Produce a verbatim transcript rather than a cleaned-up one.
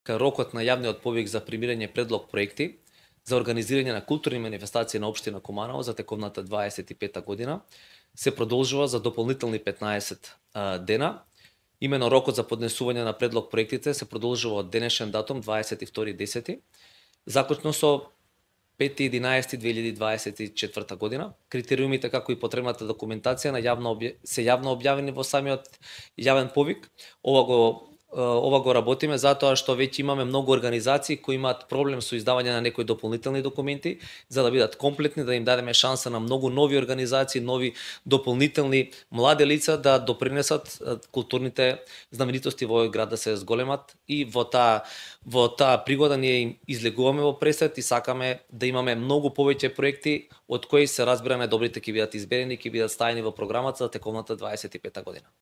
Рокот на јавниот повик за примирање предлог проекти за организирање на културни манифестации на општина Куманово за тековната дваесет и пета година се продолжува за дополнителни петнаесет дена. Имено рокот за поднесување на предлог проектите се продолжува од денешен датум дваесет и втори десети заклучно со пети единаесети две илјади дваесет и четврта година. Критериумите како и потребната документација на јавно обја... се јавно објавени во самиот јавен повик. Ова го ова го работиме затоа што веќе имаме многу организации кои имаат проблем со издавање на некои дополнителни документи, за да бидат комплетни, да им дадеме шанса на многу нови организации, нови дополнителни млади лица да допринесат културните знаменитости во овој град да се зголемат, и во таа во таа пригода ние им излегуваме во пресет и сакаме да имаме многу повеќе проекти од кои се разбира најдобрите ќе бидат изберени, ќе бидат ставени во програмата за тековната дваесет и пета година.